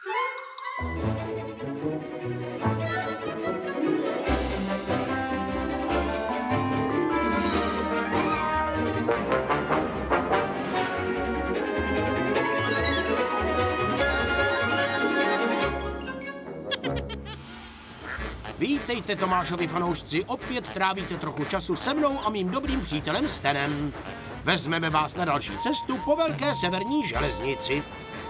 Vítejte, Tomášovi fanoušci, opět trávíte trochu času se mnou a mým dobrým přítelem Stanem. Vezmeme vás na další cestu po velké severní železnici.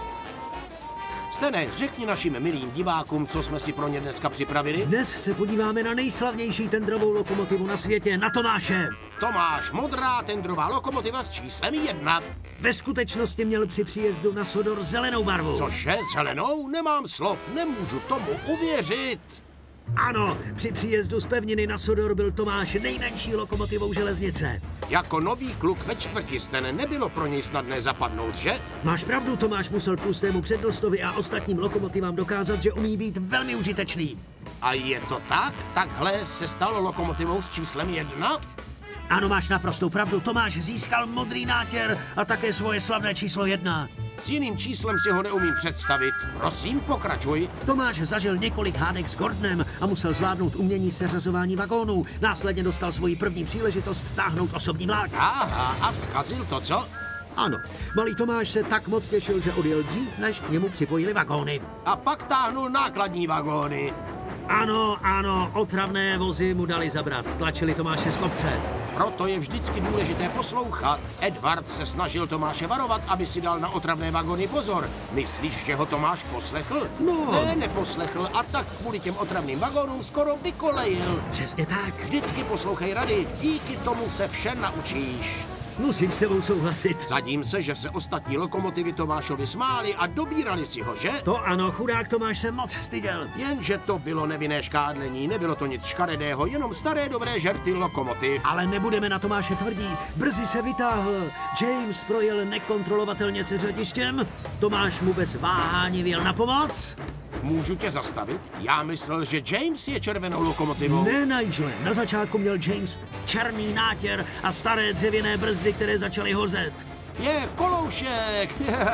Stane, řekni našim milým divákům, co jsme si pro ně dneska připravili. Dnes se podíváme na nejslavnější tendrovou lokomotivu na světě, na Tomáše. Tomáš, modrá tendrová lokomotiva s číslem 1. Ve skutečnosti měl při příjezdu na Sodor zelenou barvu. Cože, zelenou? Nemám slov, nemůžu tomu uvěřit. Ano, při příjezdu z pevniny na Sodor byl Tomáš nejmenší lokomotivou železnice. Jako nový kluk ve čtvrti Stan, nebylo pro něj snadné zapadnout, že? Máš pravdu, Tomáš musel tlustému přednostovi a ostatním lokomotivám dokázat, že umí být velmi užitečný. A je to tak? Takhle se stal lokomotivou s číslem 1? Ano, máš naprostou pravdu, Tomáš získal modrý nátěr a také svoje slavné číslo 1. S jiným číslem si ho neumím představit. Prosím, pokračuj. Tomáš zažil několik hádek s Gordonem a musel zvládnout umění seřazování vagónů. Následně dostal svoji první příležitost táhnout osobní vlak. Aha, a zkazil to, co? Ano, malý Tomáš se tak moc těšil, že odjel dřív, než k němu připojili vagóny. A pak táhnul nákladní vagóny. Ano, otravné vozy mu dali zabrat, tlačili Tomáše z kopce. Proto je vždycky důležité poslouchat. Edward se snažil Tomáše varovat, aby si dal na otravné vagony pozor. Myslíš, že ho Tomáš poslechl? No. Ne, neposlechl a tak kvůli těm otravným vagónům skoro vykolejil. Přesně tak. Vždycky poslouchej rady, díky tomu se vše naučíš. Musím s tebou souhlasit. Vsadím se, že se ostatní lokomotivy Tomášovi smáli a dobírali si ho, že? To ano, chudák Tomáš se moc styděl. Jenže to bylo nevinné škádlení, nebylo to nic škaredého, jenom staré dobré žerty lokomotiv. Ale nebudeme na Tomáše tvrdí, brzy se vytáhl. James projel nekontrolovatelně se řadištěm, Tomáš mu bez váhání vyjel na pomoc. Můžu tě zastavit? Já myslel, že James je červenou lokomotivou. Ne, Nigel, na začátku měl James černý nátěr a staré dřevěné brzdy, které začaly hozet. Je koloušek!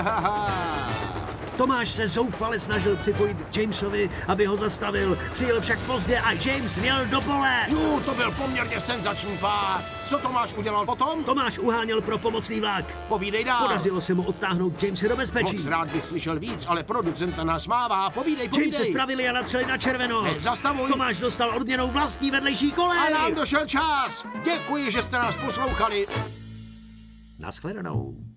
Tomáš se zoufale snažil připojit k Jamesovi, aby ho zastavil. Přijel však pozdě a James měl do pole. To byl poměrně senzační pád. Co Tomáš udělal potom? Tomáš uháněl pro pomocný vlak. Povídej dál. Podařilo se mu odtáhnout Jamese do bezpečí. Moc rád bych slyšel víc, ale producent na nás mává. Povídej. James se spravili a natřeli na červeno. Ne, zastavuj. Tomáš dostal odměnou vlastní vedlejší kolej. A nám došel čas. Děkuji, že jste nás poslouchali. Naschledanou.